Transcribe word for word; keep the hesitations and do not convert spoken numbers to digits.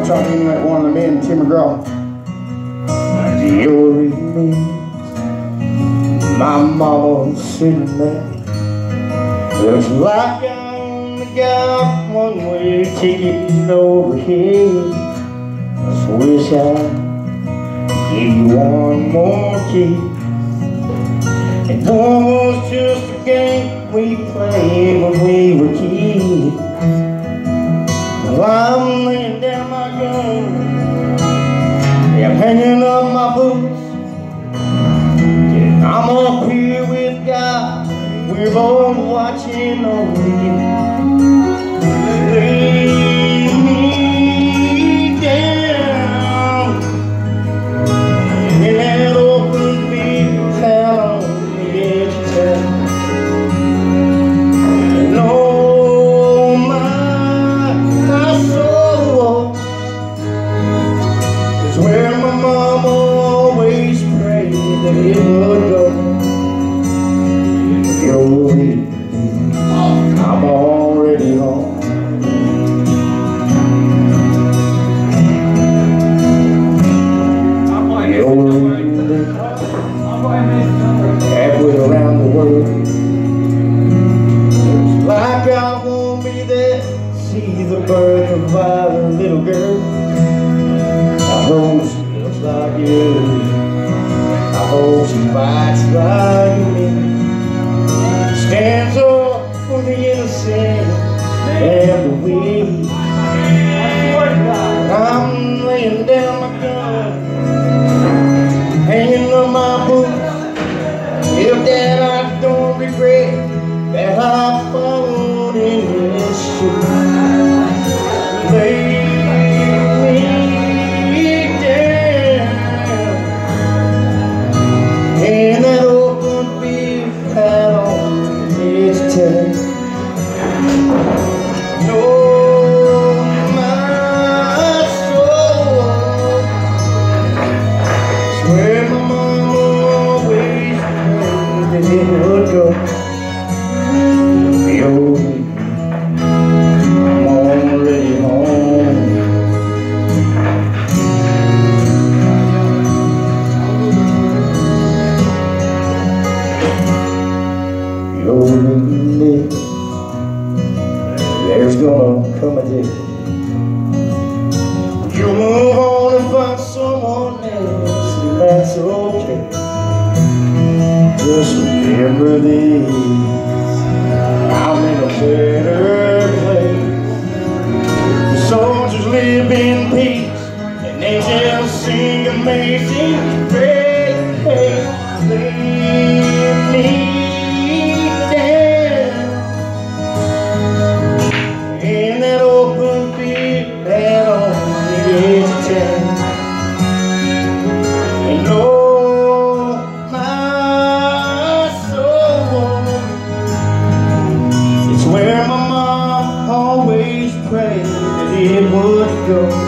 I'm trying to emulate one of the men, Tim McGraw. You're me, my mama's sitting there. Looks like I only got one way ticket over here. I just wish I could give you one more kiss. It was just a game we played when we were kids. Well, I'm laying down my gun, yeah, I'm hanging up my boots. Yeah, I'm up here with God, we're both watching over you. Lay me down in that open big town on the edge of town. And oh my, my soul is where my mama always prayed that it would go. You're with me, I'm already home. You're with me, halfway around the world. Looks like I won't be there to see the birth of our little girl. I hope she looks like you, I hope she fights like me, stands up for the innocent and the weak. I'm laying down my gun, hanging on my boots. If that I don't regret that I followed in his shoes. Lay me down in that open big town. No, my soul is where my mama always prayed that it would go. You're with me, I'm already home. You're with me, there's gonna come a day you'll move on and find someone else, and that's okay. Just remember this, I'm in a better place. The soldiers live in peace, and angels sing amazing grace. Leave me in that open big bed on the edge of town. And oh, my soul, it's where my mom always prayed that it would go.